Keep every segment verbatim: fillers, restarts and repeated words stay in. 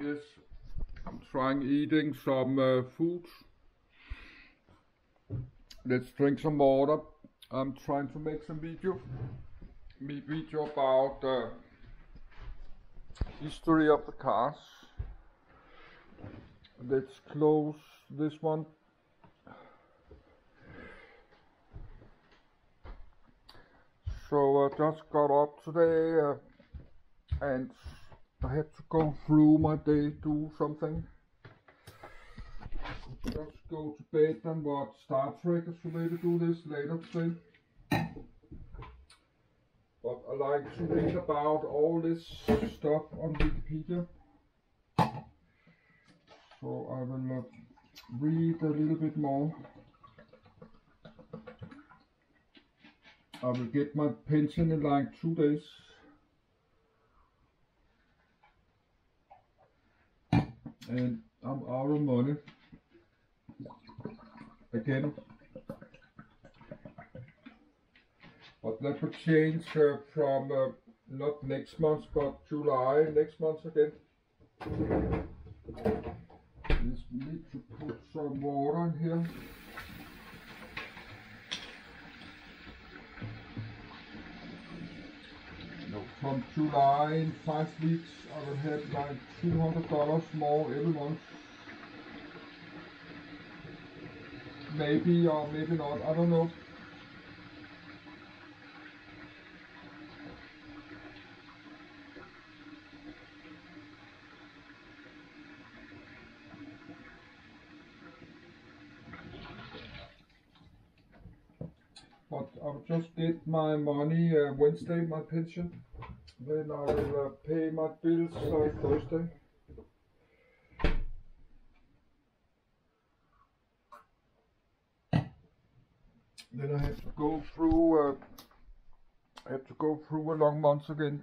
Yes, I'm trying eating some uh, food. Let's drink some water. I'm trying to make some video. Me video about the history of the cars. Let's close this one. So I just got up today uh, and I had to go through my day, do something. Just go to bed and watch Star Trek, so maybe do this later today. But I like to read about all this stuff on Wikipedia. So I will uh, read a little bit more. I will get my pension in like two days. And I'm out of money. Again. But that will change uh, from uh, not next month but July next month again. Just need to put some water in here. No, from July in five weeks I will have like two hundred dollars more every month. Maybe or maybe not, I don't know. But I'll just get my money uh, Wednesday, my pension. Then I will uh, pay my bills uh, Thursday. Then I have to go through. Uh, I have to go through a long month again.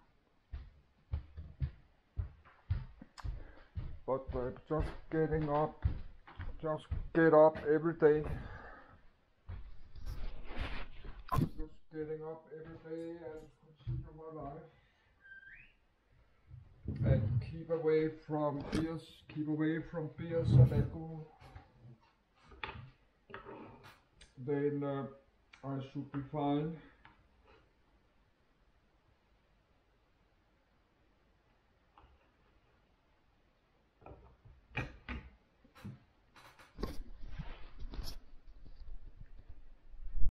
But uh, just getting up, just get up every day. Just getting up every day and continue my life. And keep away from beers, keep away from beers and alcohol. Then uh, I should be fine.